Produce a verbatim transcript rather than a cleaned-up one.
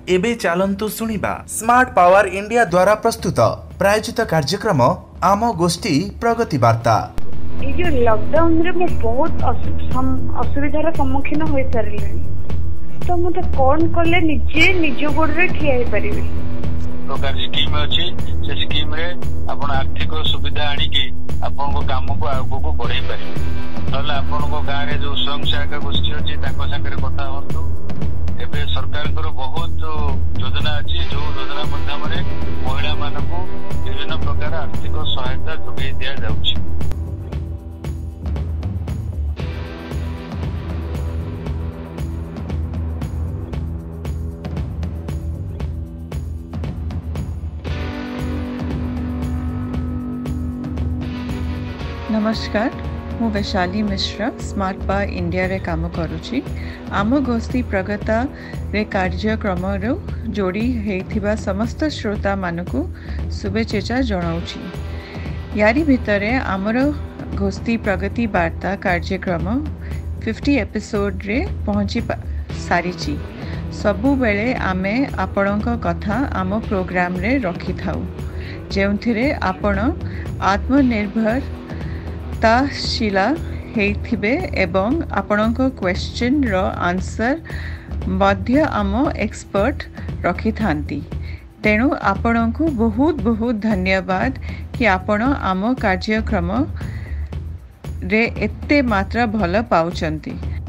एबे चलंतु सुनिबा स्मार्ट पावर इंडिया द्वारा प्रस्तुत प्रायोजित कार्यक्रम आम गोष्ठी प्रगति वार्ता। ये जो लॉकडाउन रे मैं बहुत असुविधार सम्मुखीन हो सारे तो मत कौन कले निजे निज गोड़ रे ठिया हो पारिबे प्रकार स्कीम अछि से स्कीम रे आपण आर्थिक सुविधा आनी के आपण को काम को आगो को बढ़ाई पारे नले आपण को गां रे जो स्वयं सहायक गोष्ठी अछि ताको संगे कथा होतो। एबे सरकार को बहुत योजना अछि जो योजना माध्यम रे महिला मानकु विभिन्न प्रकार आर्थिक सहायता जोगाई दिया जाउछि। नमस्कार, मु Vaishali Mishra smart power India रे काम करुछि। आम गोष्ठी प्रगता रे कार्यक्रम रो जोड़ी हेथिबा समस्त श्रोता मानकु शुभेच्छा जणाउछि। यारी भितरे आमर गोष्ठी प्रगति वार्ता कार्यक्रम पचास एपिसोड रे पहुंची सारिछि। सबु बेले आमे आपणक कथा आम प्रोग्राम रे रखि थाउ जेउथिरे आपण आत्मनिर्भर शिला हेथिबे एवं आपणक क्वेश्चन रो आंसर मध्य आम एक्सपर्ट रखि थांती। तेणु आपणकु बहुत बहुत धन्यवाद कि आपण आम कार्यक्रम रे एते मात्रा भल पाउचंती।